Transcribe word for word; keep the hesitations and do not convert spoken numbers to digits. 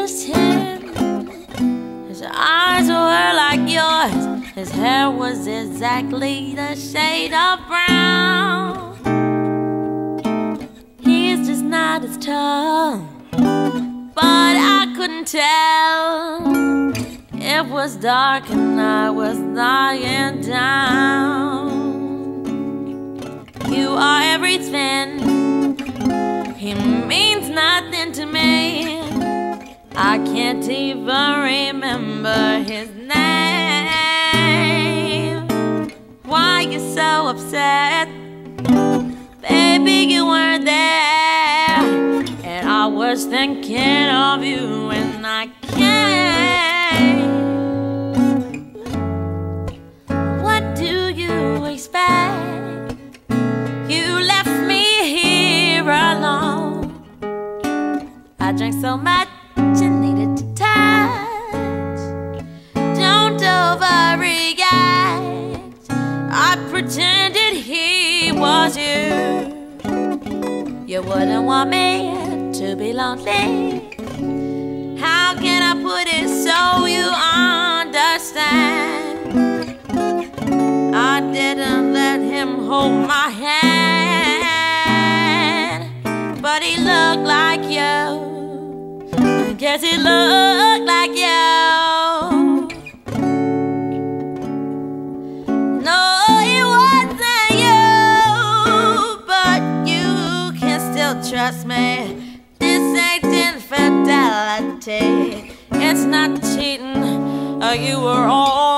was him. His eyes were like yours. His hair was exactly the shade of brown. He's just not as tall, but I couldn't tell. It was dark and I was lying down. You are everything. He means nothing to me. I can't even remember his name. Why you so upset? Baby, you weren't there, and I was thinking of you when I came. What do you expect? You left me here alone. I drank so much and needed to touch. Don't overreact. I pretended he was you. You wouldn't want me to be lonely. How can I put it so you understand? I didn't let him hold my hand, but he looked like you. I guess he looked like you. No, it wasn't you, but you can still trust me. This ain't infidelity. It's not cheating. You were all